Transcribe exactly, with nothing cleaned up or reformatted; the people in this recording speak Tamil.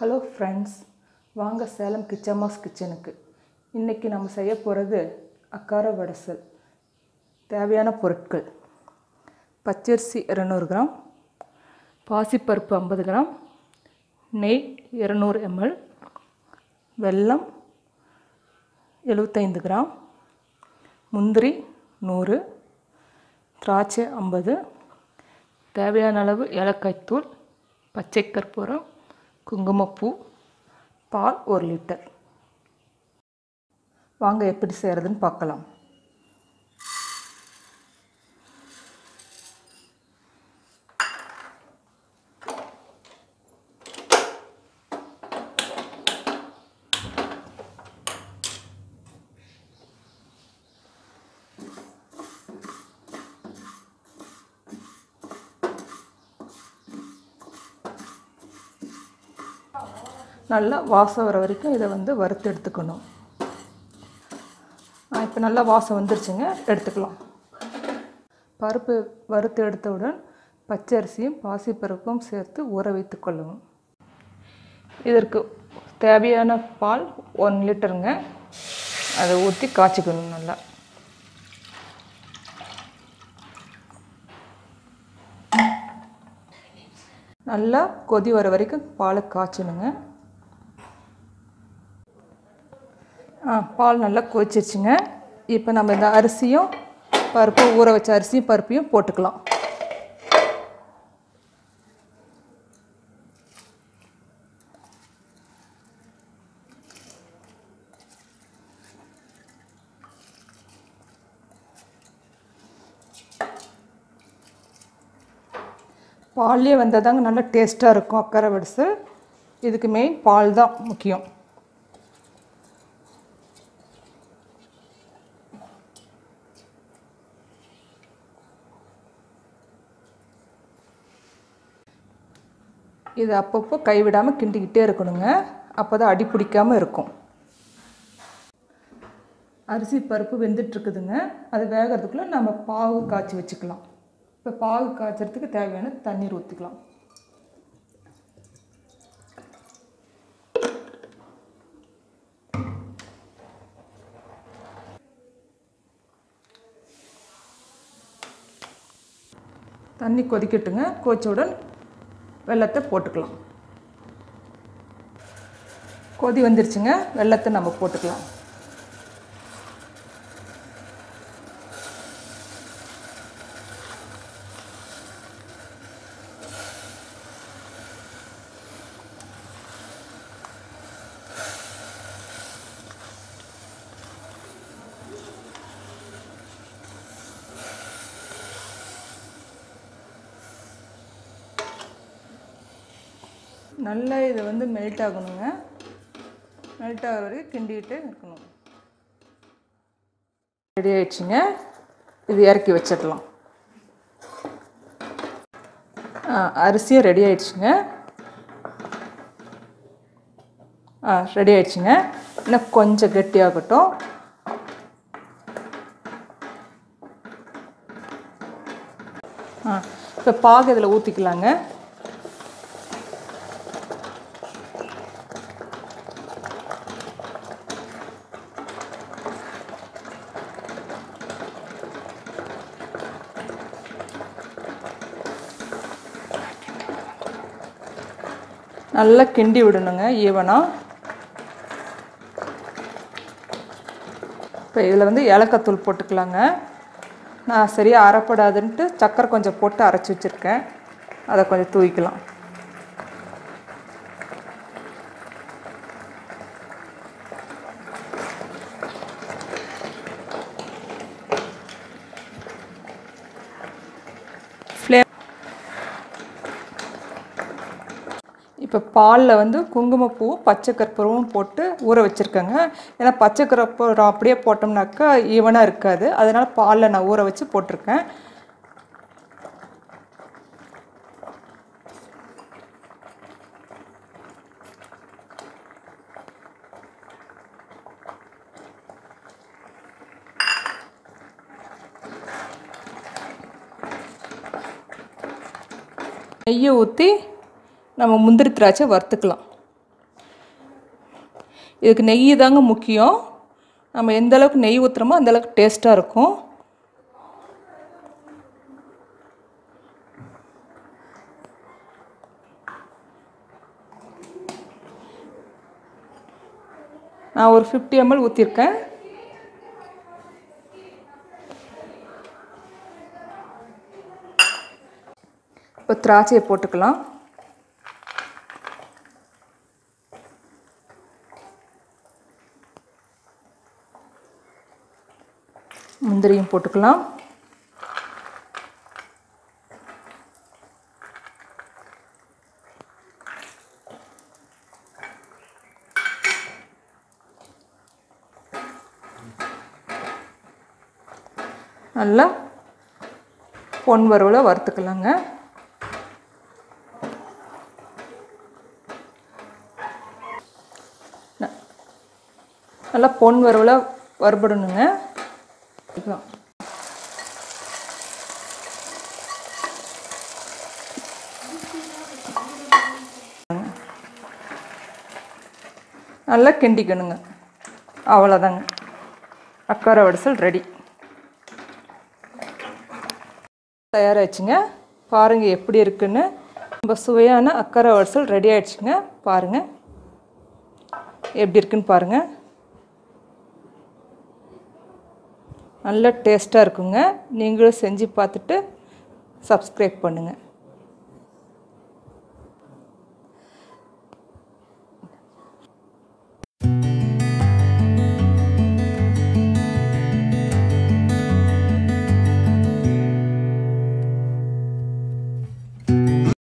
ஹலோ ஃப்ரெண்ட்ஸ், வாங்க சேலம் கிச்சமாஸ் கிச்சனுக்கு. இன்றைக்கி நம்ம செய்ய போகிறது அக்காரவடசல். தேவையான பொருட்கள்: பச்சரிசி இருநூறு கிராம், பாசிப்பருப்பு ஐம்பது கிராம், நெய் இருநூறு எம்எல், வெல்லம் எழுபத்தைந்து கிராம், முந்திரி நூறு, திராட்சை ஐம்பது, தேவையான அளவு ஏலக்காய்த்தூள், பச்சை கற்பூரம், குங்குமப்பூ, பால் ஒரு லிட்டர். வாங்க எப்படி செய்கிறதுன்னு பார்க்கலாம். நல்லா வாசம் வர வரைக்கும் இதை வந்து வறுத்து எடுத்துக்கணும். இப்போ நல்லா வாசம் வந்துருச்சுங்க, எடுத்துக்கலாம். பருப்பு வறுத்து எடுத்தவுடன் பச்சரிசியும் பாசிப்பருப்பும் சேர்த்து ஊற வைத்து கொள்ளவும். இதற்கு தேவையான பால் ஒன் லிட்டருங்க. அதை ஊற்றி காய்ச்சிக்கணும். நல்லா நல்லா கொதி வர வரைக்கும் பாலை காய்ச்சணுங்க. ஆ பால் நல்லா கொதிச்சிருச்சுங்க. இப்போ நம்ம இந்த அரிசியும் பருப்பு ஊற வச்ச அரிசியும் பருப்பையும் போட்டுக்கலாம். பால்லே வந்தால் தாங்க நல்லா டேஸ்ட்டாக இருக்கும் அக்காரவடசல். இதுக்கு மெயின் பால் தான் முக்கியம். இது அப்பப்போ கைவிடாமல் கிண்டிக்கிட்டே இருக்கணுங்க. அப்போ தான் அடி பிடிக்காமல் இருக்கும். அரிசி பருப்பு வெந்துட்டுருக்குதுங்க. அது வேகிறதுக்குள்ளே நம்ம பாகு காய்ச்சி வச்சுக்கலாம். இப்போ பாகு காய்ச்சறதுக்கு தேவையான தண்ணீர் ஊற்றிக்கலாம். தண்ணி கொதிக்கட்டுங்க. கொதிச்சவுடன் வெல்லத்தை போட்டுக்கலாம். கொதி வந்துருச்சுங்க. வெல்லத்தை நம்ம போட்டுக்கலாம். நல்லா இதை வந்து மெல்ட் ஆகணுங்க. மெல்ட் ஆகிற வரைக்கும் கிண்டிகிட்டே இருக்கணும். ரெடி ஆயிடுச்சுங்க. இது இறக்கி வச்சிடலாம். அரிசியும் ரெடி ஆயிடுச்சுங்க. ஆ ரெடி ஆயிடுச்சுங்க. இன்னும் கொஞ்சம் கெட்டியாகட்டும். ஆ இப்போ பாகு இதில் ஊற்றிக்கலாங்க. நல்லா கிண்டி விடணுங்க ஈவனாக. இப்போ இதில் வந்து ஏலக்காய்த்தூள் போட்டுக்கலாங்க. நான் சரியாக அரைப்படாதுன்ட்டு சக்கரை கொஞ்சம் போட்டு அரைச்சி வச்சுருக்கேன். அதை கொஞ்சம் தூவிக்கலாம். ஃப்ளேம் இப்போ பாலில் வந்து குங்குமப்பூவும் பச்சை கற்பூரமும் போட்டு ஊற வச்சுருக்கேங்க. ஏன்னா பச்சை கற்பூரம் அப்படியே போட்டோம்னாக்கா ஈவனாக இருக்காது. அதனால் பாலில் நான் ஊற வச்சு போட்டிருக்கேன். நெய்யை ஊற்றி நம்ம முந்திரி திராட்சை வறுத்துக்கலாம். இதுக்கு நெய் தாங்க முக்கியம். நம்ம எந்த அளவுக்கு நெய் ஊற்றுறோமோ அந்த அளவுக்கு டேஸ்ட்டாக இருக்கும். நான் ஒரு ஃபிஃப்டி எம்எல் ஊற்றிருக்கேன். இப்போ திராட்சையை போட்டுக்கலாம். முந்திரியும் போட்டுக்கலாம். நல்லா பொன் வறுவலை வறுத்துக்கலாங்க. நல்லா பொன் வறுவலை வறுபடணுங்க. நல்லா கிண்டிக்கணுங்க. அவ்வளோதாங்க, அக்காரவடசல் ரெடி தயாராகிடுச்சுங்க. பாருங்கள் எப்படி இருக்குன்னு. ரொம்ப சுவையான அக்காரவடசல் ரெடி ஆகிடுச்சுங்க. பாருங்கள் எப்படி இருக்குன்னு பாருங்கள். நல்ல டேஸ்ட்டாக இருக்குங்க. நீங்களும் செஞ்சு பார்த்துட்டு சப்ஸ்கிரைப் பண்ணுங்கள்.